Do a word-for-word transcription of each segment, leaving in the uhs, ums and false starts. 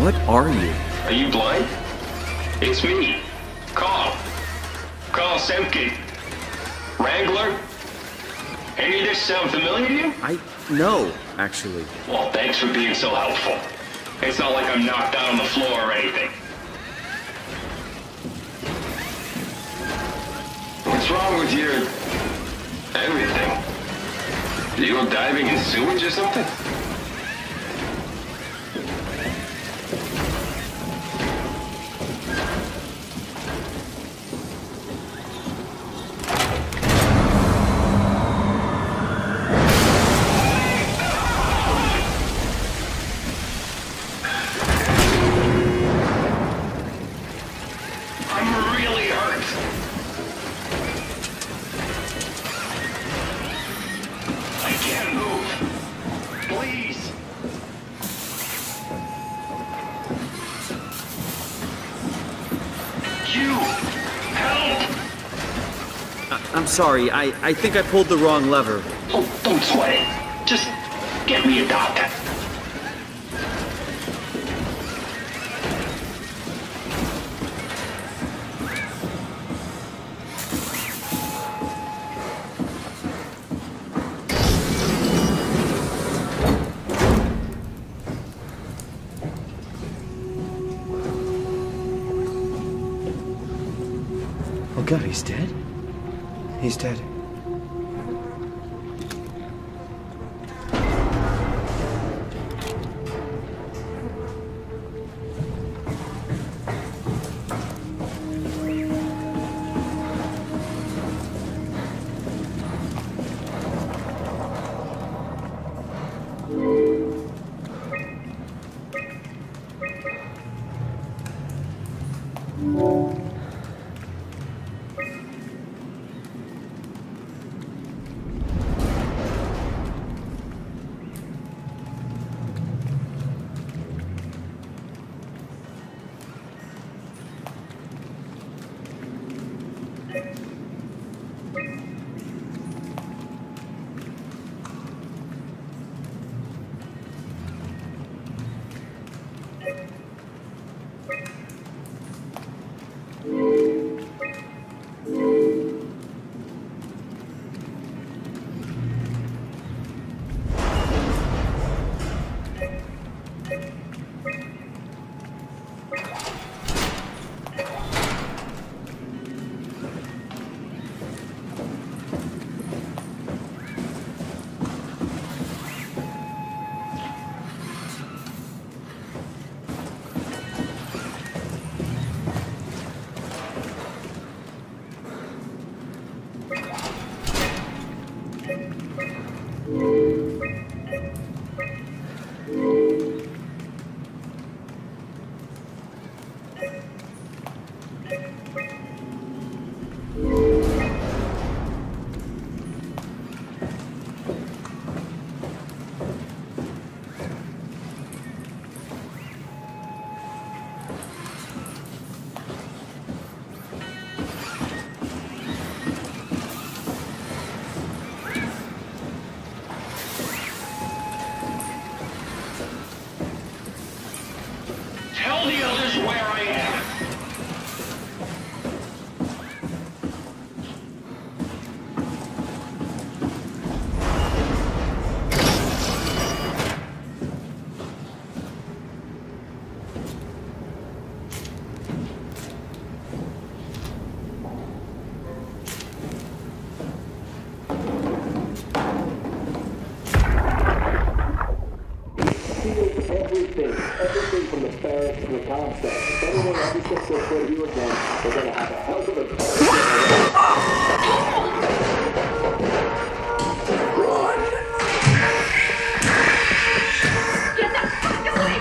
What are you? Are you blind? It's me. Carl. Carl Semken. Wrangler? Any of this sound familiar to you? I know, actually. Well, thanks for being so helpful. It's not like I'm knocked out on the floor or anything. What's wrong with your... everything? Do you go diving in sewage or something? I'm sorry, I, I think I pulled the wrong lever. Oh, don't sweat it. Just get me a doctor. Oh God, he's dead? He's dead. Everything, everything from the barracks to the concept. If anyone ever gets this way you again, they're gonna have a hell of a Run! Get the fuck away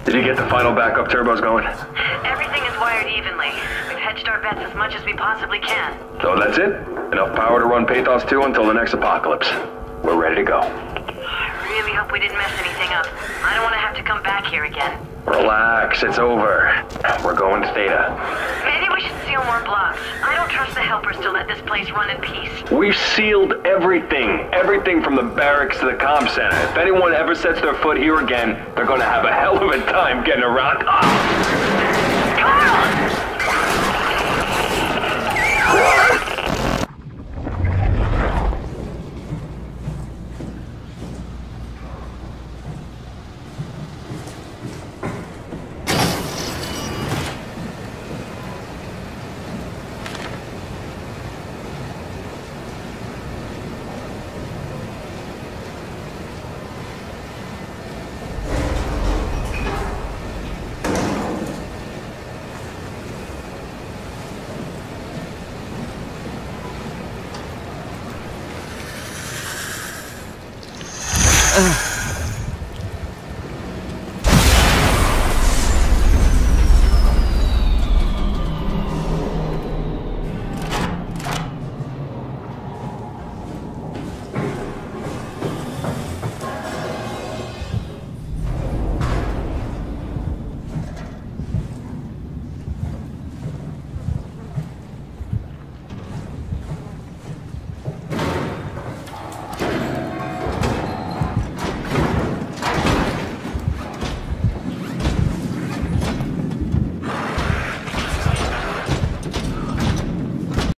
Did you get the final backup turbos going? Everything is wired evenly. We've hedged our bets as much as we possibly can. So that's it? Enough power to run Pathos two until the next apocalypse. We're ready to go. I really hope we didn't mess anything up. I don't want to have to come back here again. Relax, it's over. We're going to Theta. Maybe we should seal more blocks. I don't trust the helpers to let this place run in peace. We've sealed everything. Everything from the barracks to the comm center. If anyone ever sets their foot here again, they're gonna have a hell of a time getting around. Ah! Carl! Ugh.